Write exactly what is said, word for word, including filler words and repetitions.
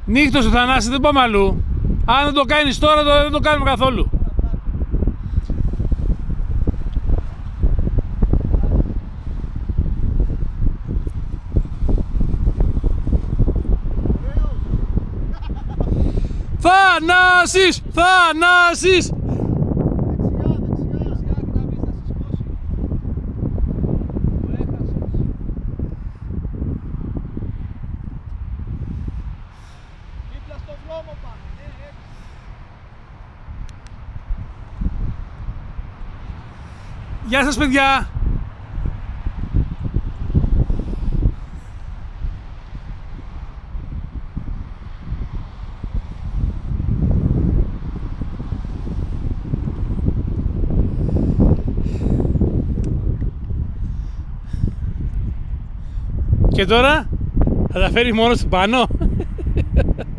Νύχτος ο Θανάση, δεν πάμε αλλού. Αν δεν το κάνεις τώρα, το, δεν το κάνουμε καθόλου. Θανάσης! Θανάσης! Γεια σας, παιδιά! Και τώρα θα τα φέρει μόνο του πάνω.